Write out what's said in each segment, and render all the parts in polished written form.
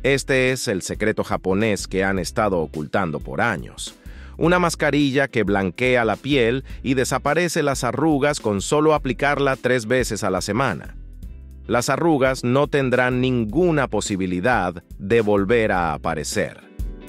Este es el secreto japonés que han estado ocultando por años. Una mascarilla que blanquea la piel y desaparece las arrugas con solo aplicarla 3 veces a la semana. Las arrugas no tendrán ninguna posibilidad de volver a aparecer.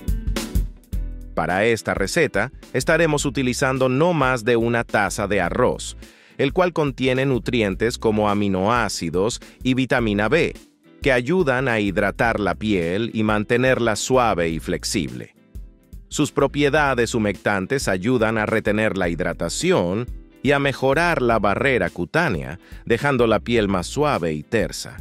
Para esta receta, estaremos utilizando no más de 1 taza de arroz, el cual contiene nutrientes como aminoácidos y vitamina B, que ayudan a hidratar la piel y mantenerla suave y flexible. Sus propiedades humectantes ayudan a retener la hidratación y a mejorar la barrera cutánea, dejando la piel más suave y tersa.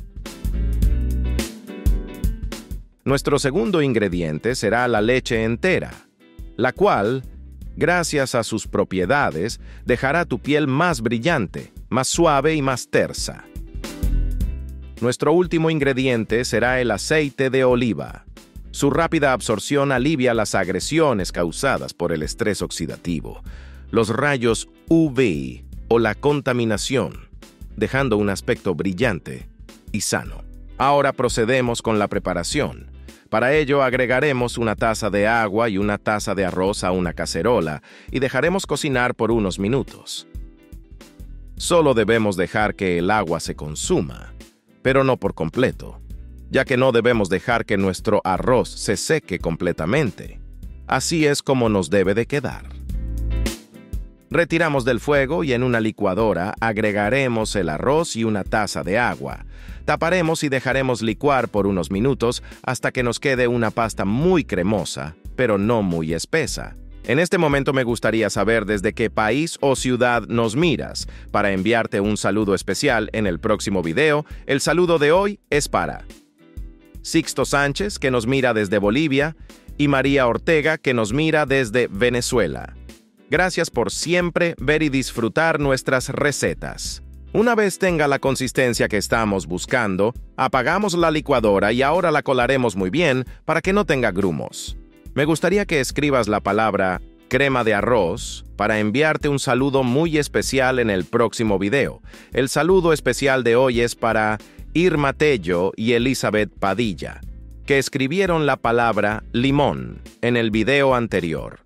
Nuestro segundo ingrediente será la leche entera, la cual, gracias a sus propiedades, dejará tu piel más brillante, más suave y más tersa. Nuestro último ingrediente será el aceite de oliva. Su rápida absorción alivia las agresiones causadas por el estrés oxidativo, los rayos UV o la contaminación, dejando un aspecto brillante y sano. Ahora procedemos con la preparación. Para ello agregaremos 1 taza de agua y 1 taza de arroz a una cacerola y dejaremos cocinar por unos minutos. Solo debemos dejar que el agua se consuma, pero no por completo, ya que no debemos dejar que nuestro arroz se seque completamente. Así es como nos debe de quedar. Retiramos del fuego y en una licuadora agregaremos el arroz y 1 taza de agua. Taparemos y dejaremos licuar por unos minutos hasta que nos quede una pasta muy cremosa, pero no muy espesa. En este momento me gustaría saber desde qué país o ciudad nos miras. Para enviarte un saludo especial en el próximo video, el saludo de hoy es para Sixto Sánchez, que nos mira desde Bolivia, y María Ortega, que nos mira desde Venezuela. Gracias por siempre ver y disfrutar nuestras recetas. Una vez tenga la consistencia que estamos buscando, apagamos la licuadora y ahora la colaremos muy bien para que no tenga grumos. Me gustaría que escribas la palabra crema de arroz para enviarte un saludo muy especial en el próximo video. El saludo especial de hoy es para Irma Tello y Elizabeth Padilla, que escribieron la palabra limón en el video anterior.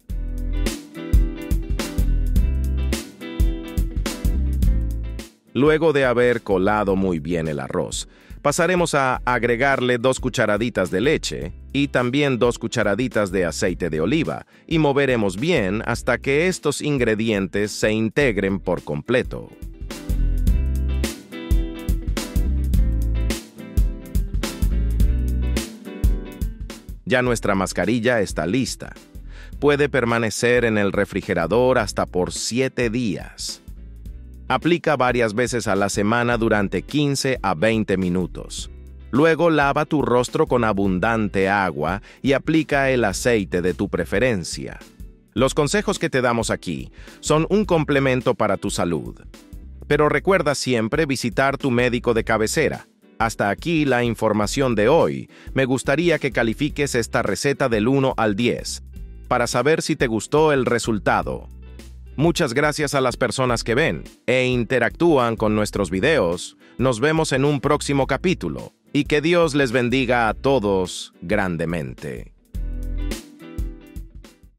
Luego de haber colado muy bien el arroz, pasaremos a agregarle 2 cucharaditas de leche y también 2 cucharaditas de aceite de oliva y moveremos bien hasta que estos ingredientes se integren por completo. Ya nuestra mascarilla está lista. Puede permanecer en el refrigerador hasta por 7 días. Aplica varias veces a la semana durante 15 a 20 minutos. Luego lava tu rostro con abundante agua y aplica el aceite de tu preferencia. Los consejos que te damos aquí son un complemento para tu salud. Pero recuerda siempre visitar tu médico de cabecera. Hasta aquí la información de hoy. Me gustaría que califiques esta receta del 1 al 10 para saber si te gustó el resultado. Muchas gracias a las personas que ven e interactúan con nuestros videos. Nos vemos en un próximo capítulo y que Dios les bendiga a todos grandemente.